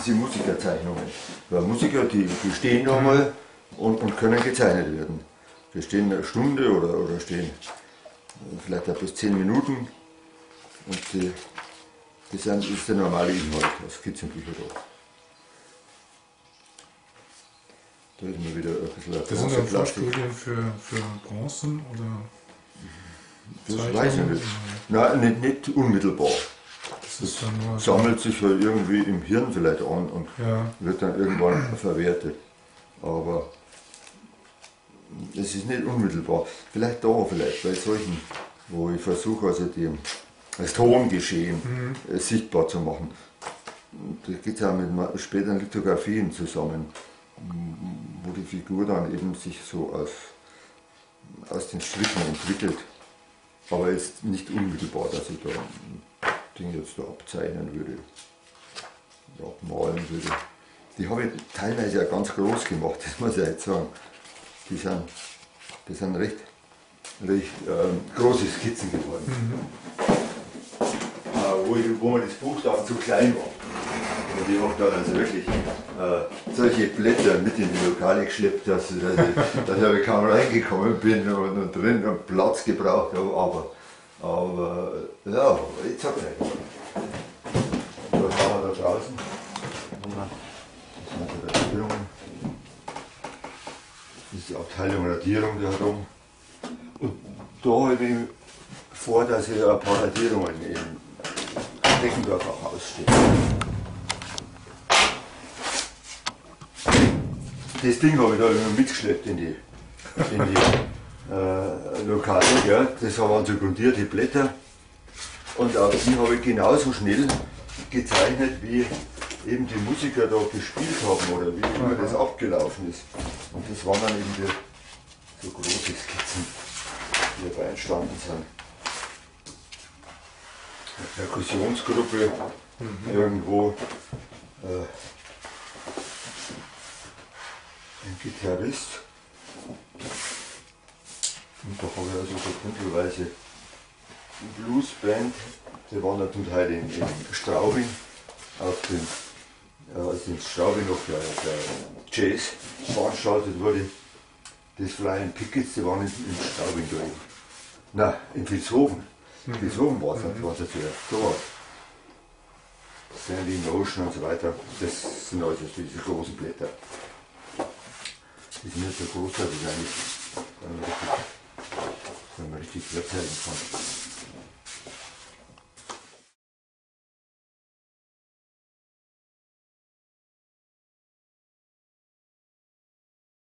die Musikerzeichnungen. Weil Musiker, die stehen da mal und können gezeichnet werden. Die stehen eine Stunde oder stehen vielleicht auch bis 10 Minuten. Und das ist der normale Inhalt, das Skizzenbücher da. Da ist mal wieder ein bisschen Das sind dann Vorstudien für Bronzen oder das weiß ich nicht. Nein, nicht unmittelbar. Das sammelt sich halt irgendwie im Hirn vielleicht an und wird dann irgendwann verwertet. Aber es ist nicht unmittelbar. Vielleicht bei solchen, wo ich versuche, also das Tongeschehen sichtbar zu machen. Das geht ja mit späteren Lithografien zusammen, wo die Figur dann eben sich so aus den Strichen entwickelt. Aber jetzt nicht unmittelbar, dass ich da ein Ding jetzt da abzeichnen würde, oder abmalen würde. Die habe ich teilweise ja ganz groß gemacht, das muss ich jetzt sagen. Das sind recht große Skizzen geworden. Wo mir das Buch dann zu klein war. Und ich habe dann also wirklich solche Blätter mit in die Lokale geschleppt, dass ich kaum reingekommen bin und drin und Platz gebraucht habe. Aber ja, jetzt hat er. Da haben wir da draußen. Das sind die Radierungen. Das ist die Abteilung Radierung da herum. Und da habe ich vor, dass ich ein paar Radierungen im Deckendorfer Haus stehe. Das Ding habe ich da immer mitgeschleppt in die Lokale. Ja. Das waren so grundierte Blätter. Und auf die habe ich genauso schnell gezeichnet, wie eben die Musiker da gespielt haben oder wie immer das abgelaufen ist. Und das waren dann eben so große Skizzen, die dabei entstanden sind. Eine Perkussionsgruppe irgendwo. Ein Gitarrist. Und da habe ich also so grundweise Bluesband, die waren dann zum Teil in Straubing, als in Straubing noch der Jazz veranstaltet wurde. Das Flying Pickets, die waren in Straubing da eben. Nein, in Vilshofen. Vilshofen war es zuerst. Da war Sandy Motion und so weiter. Das sind also diese großen Blätter. Die sind nicht so groß, dass ich eigentlich wenn man richtig verzeigen kann.